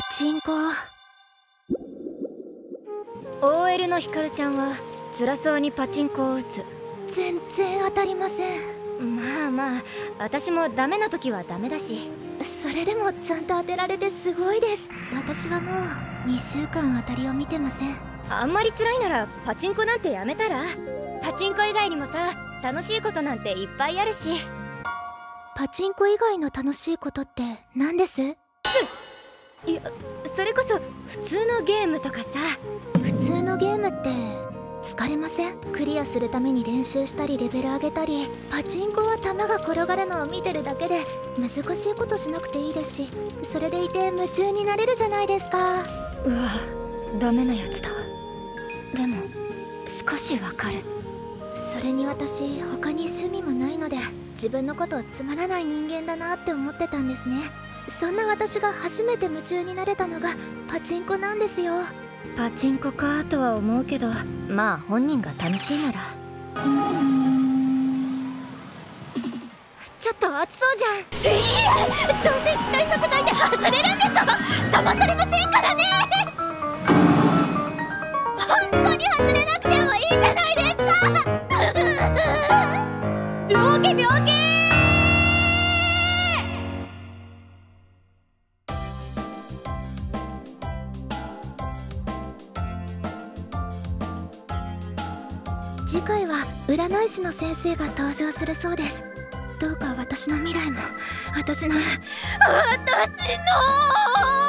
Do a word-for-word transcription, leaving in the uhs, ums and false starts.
チンコ。 オーエル のヒカルちゃんは辛そうにパチンコを打つ。 全然当たりません。 まあまあ、私もダメな時はダメだし。 それでもちゃんと当てられてすごいです。私はもうにしゅうかん当たりを見てません。 あんまり辛いならパチンコなんてやめたら？パチンコ以外にもさ、楽しいことなんていっぱいあるし。 パチンコ以外の楽しいことって何です？ いや、それこそ普通のゲームとかさ。 普通のゲームって疲れません？クリアするために練習したりレベル上げたり、パチンコは球が転がるのを見てるだけで難しいことしなくていいですし、それでいて夢中になれるじゃないですか。 うわ、ダメなやつだ。でも少しわかる。 それに私他に趣味もないので、自分のことをつまらない人間だなって思ってたんですね。そんな私が初めて夢中になれたのがパチンコなんですよ。 パチンコかとは思うけど、まあ本人が楽しいなら。ちょっと熱そうじゃん。 いいえ、どうせ期待させといて外れるんでしょ。騙されませんからね。本当に外れなくてもいいじゃないですか。病気病気。次回は占い師の先生が登場するそうです。どうか私の未来も私の私の